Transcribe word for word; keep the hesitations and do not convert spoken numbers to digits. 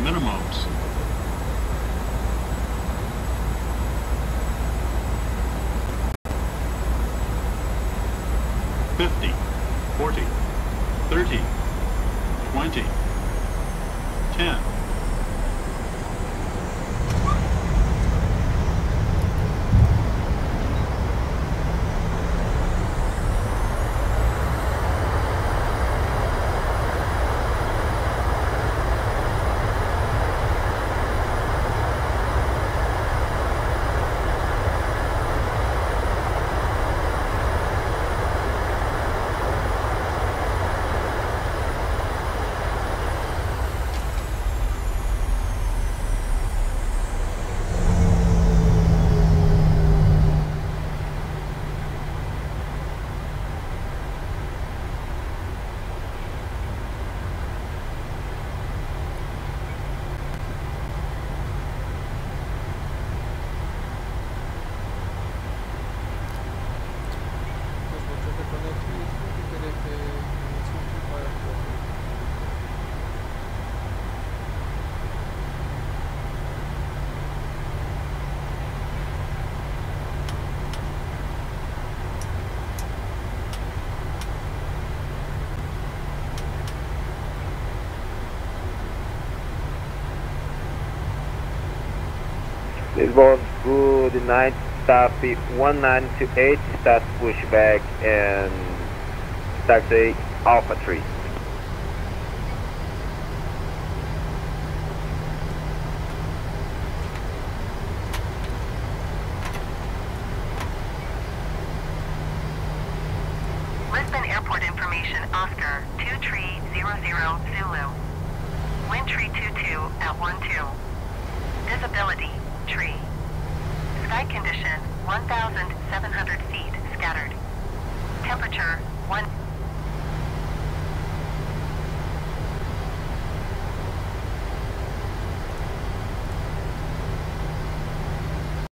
minimums. fifty, forty, thirty, twenty, ten. Lisbon, good night, stop one nine two eight, start pushback and taxi Alpha three. Lisbon Airport information, Oscar, two three zero zero Zulu. Wind tree two two at one two. Visibility, tree. Sky condition, one thousand seven hundred feet, scattered. Temperature, one...